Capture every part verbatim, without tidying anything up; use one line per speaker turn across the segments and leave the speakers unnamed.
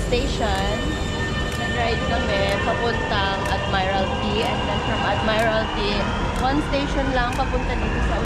station. Nag-ride kami papuntang Admiralty. And then from Admiralty, one station lang papunta dito sa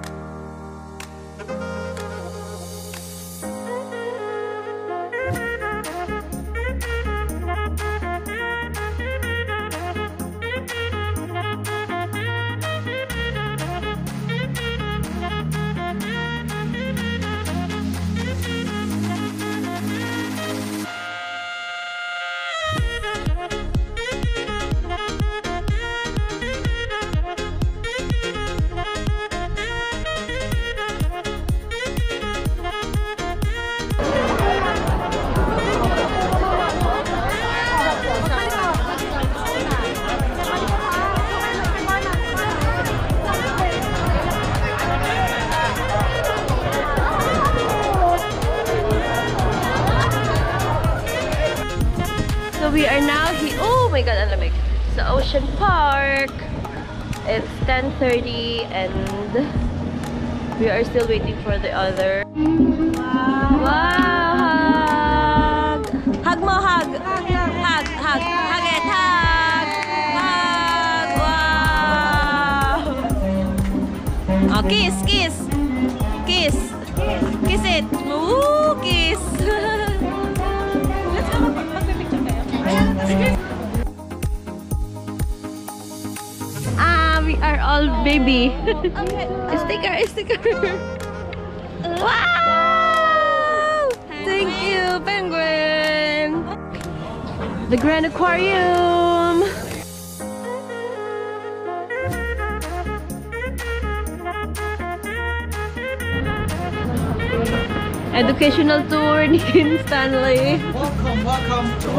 we are now here. Oh my god, ang lamig. Sa Ocean Park. It's ten thirty and we are still waiting for the other. Wow! Wow! Hug! Hug mo, hug! Hug! Hug! Hug! Hug it! Hug! Hug! Wow! Oh, kiss! Kiss! Kiss! Kiss it! Woo! Kiss! Ah, we are all baby. Sticker, sticker. Wow! Thank you, penguin. The Grand Aquarium. Educational tour ni Kim Stanley.
Welcome, welcome to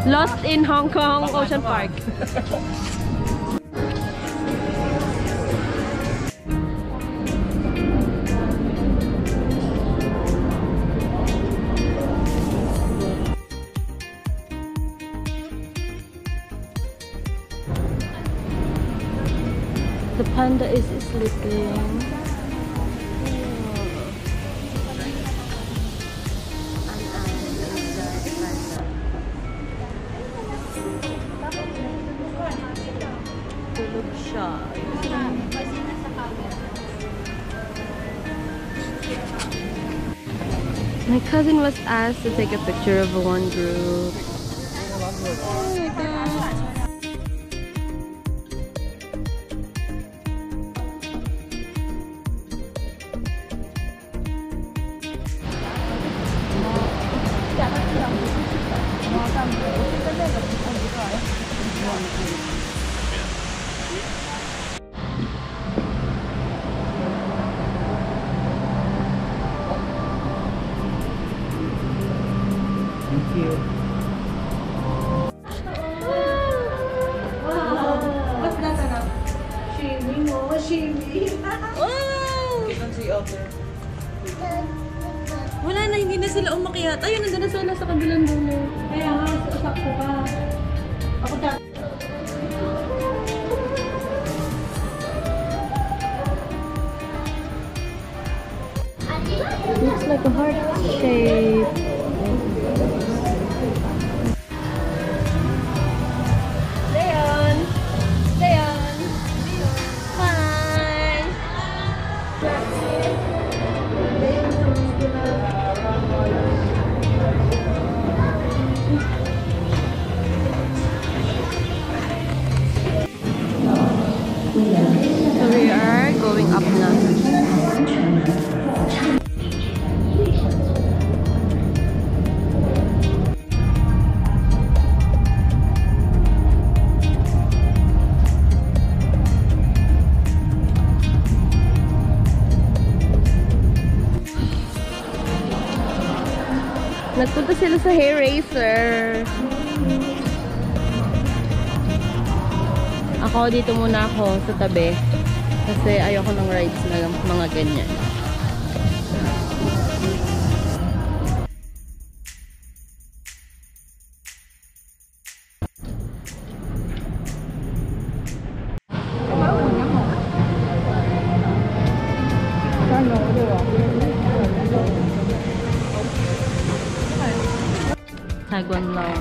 Lost in Hong Kong Ocean Park. The panda is sleeping. Tulog siya. My cousin was asked to take a picture of one group. Oh my god.
Thank you.
What's that, anak? Shaming mo, shaming.
Oh! Wala na, hindi na sila umakyat. Ayun, nandun na sila sa kabilang dulo.
Kaya nga, sakto ka. Ako dyan.
Looks like a heart shape. Leon! Leon! Hi! So we are going up now. Nagpunta sila sa hair racer. Ako dito muna ako sa tabi kasi ayoko ng rides na mga ganyan. Taiwan lang.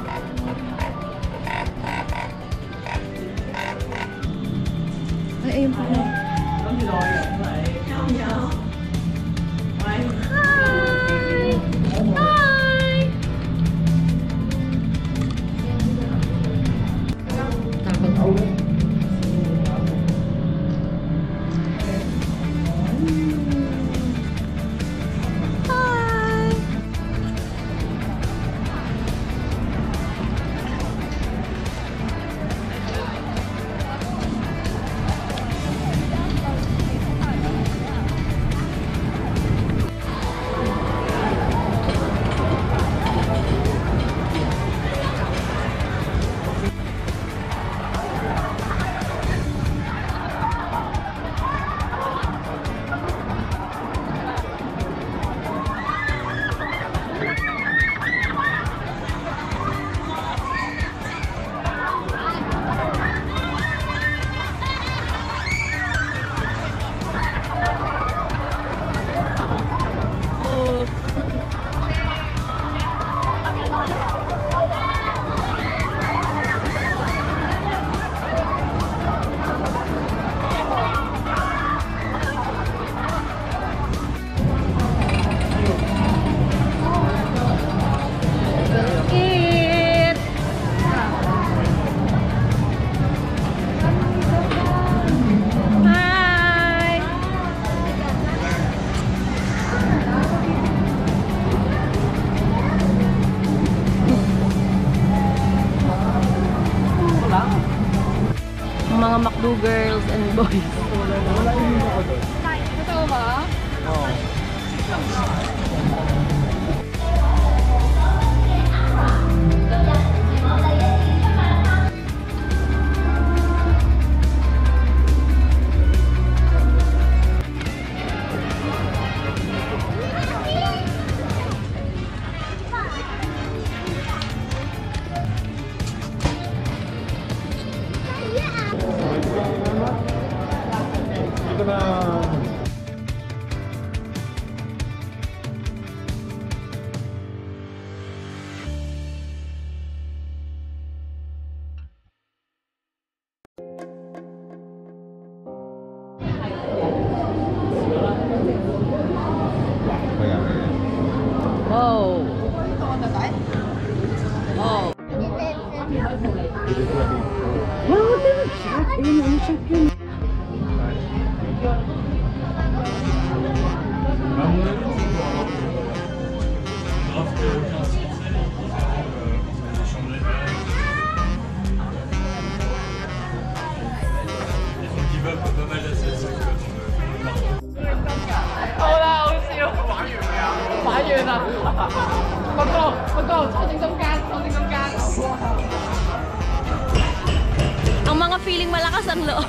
Ay, ayun pala. Hi! Hi! Takot ako. Mga McDo girls and boys.
Totoo ba?
Oo. 好啦，好笑，玩完未啊？玩完啦，不過不過坐正中間，坐正中間。
Ang mga feeling malakas ang loob.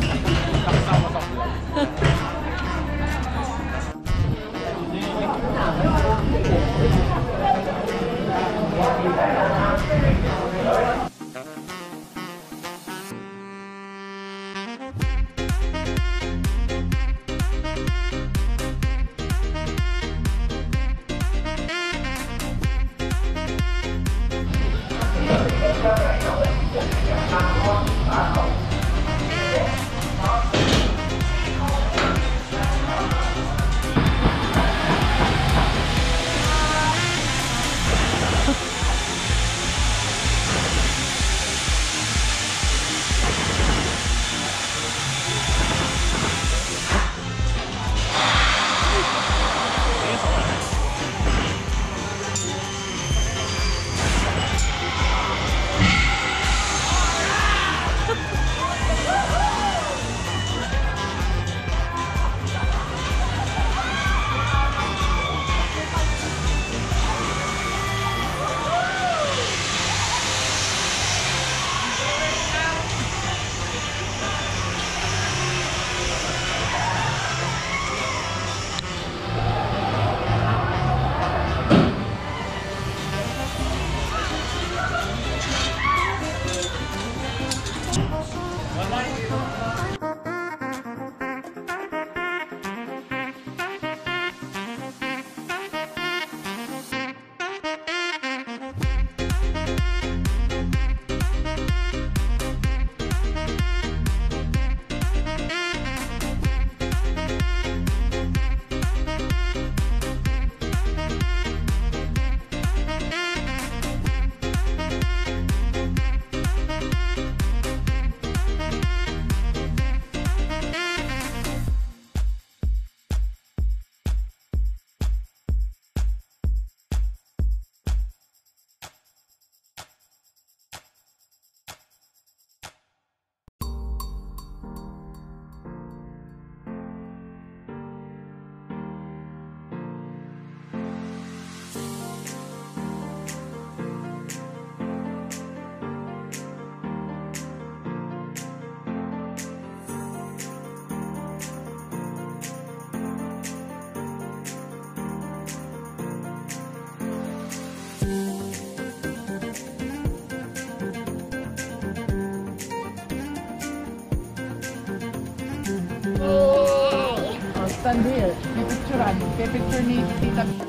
Stand here. May picturean. May picture ni Tita.